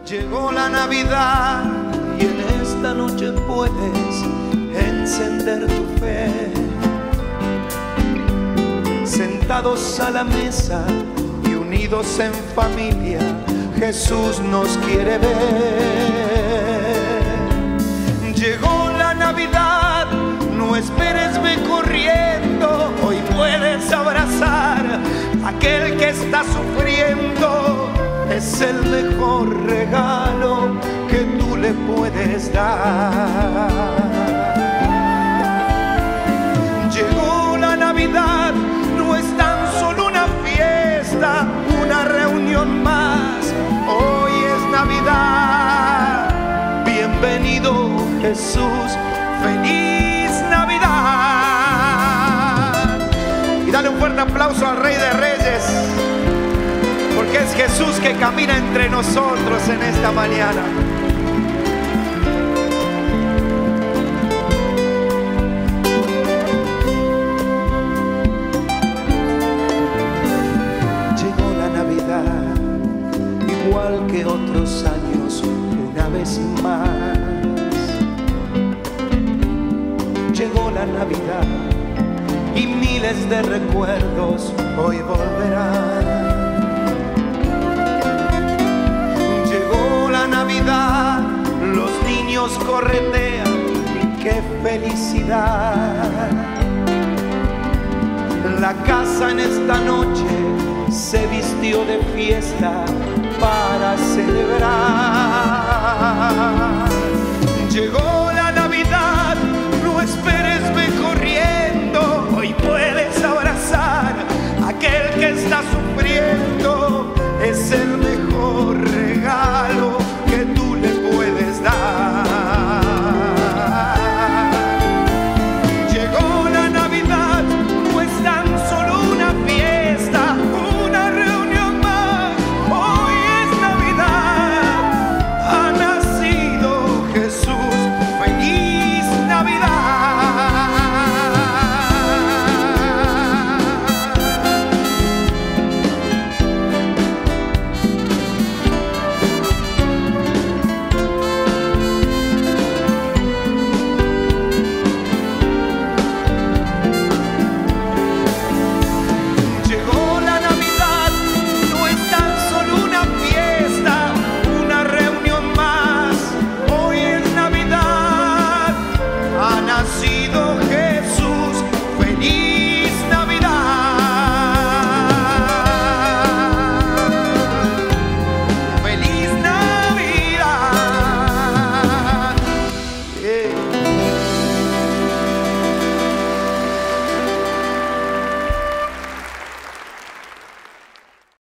Llegó la Navidad y en esta noche puedes encender tu fe. Sentados a la mesa y unidos en familia, Jesús nos quiere ver. Llegó la Navidad, no esperes, ve corriendo. Hoy puedes abrazar a aquel que está sufriendo. Es el mejor regalo que tú le puedes dar. Llegó la Navidad, no es tan solo una fiesta, una reunión más. Hoy es Navidad. Bienvenido Jesús, feliz Navidad. Y dale un fuerte aplauso al Rey de Reyes, porque es Jesús que camina entre nosotros en esta mañana. Llegó la Navidad, igual que otros años, una vez más. Llegó la Navidad y miles de recuerdos hoy volverán. Navidad, los niños corretean, qué felicidad. La casa en esta noche se vistió de fiesta para celebrar.